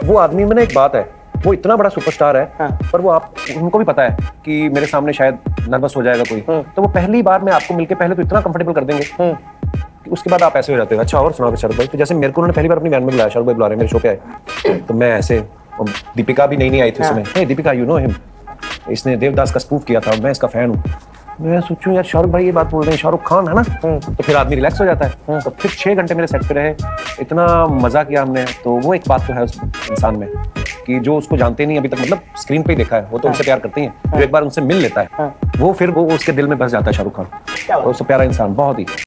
वो आदमी में ना एक बात है, वो इतना बड़ा सुपरस्टार है, पर वो आप उनको भी पता है कि मेरे सामने शायद नर्वस हो जाएगा कोई, तो वो पहली बार में आपको मिलके पहले तो इतना कंफर्टेबल कर देंगे कि उसके बाद आप ऐसे हो जाते हो। अच्छा और सुनाओ शाहरुख भाई। तो जैसे मेरे को उन्होंने पहली बार अपनी वैन में बुलाया, शाहरुख भाई बुला रहे मेरे शो पे आए, तो मैं ऐसे, दीपिका भी नहीं आई थी उस समय, hey Deepika you know him, इसने देवदास का स्पूफ किया था, मैं इसका फैन हूँ। मैं सोचूं यार शाहरुख भाई ये बात बोल रहे हैं, शाहरुख खान है ना, तो फिर आदमी रिलैक्स हो जाता है। तो फिर 6 घंटे मेरे सेट पे रहे, इतना मजा किया हमने। तो वो एक बात तो है उस इंसान में कि जो उसको जानते नहीं अभी तक, मतलब स्क्रीन पे ही देखा है, वो तो उनसे प्यार करते हैं, जो एक बार उनसे मिल लेता है वो फिर वो उसके दिल में बस जाता है शाहरुख खान। तो उससे प्यारा इंसान बहुत ही।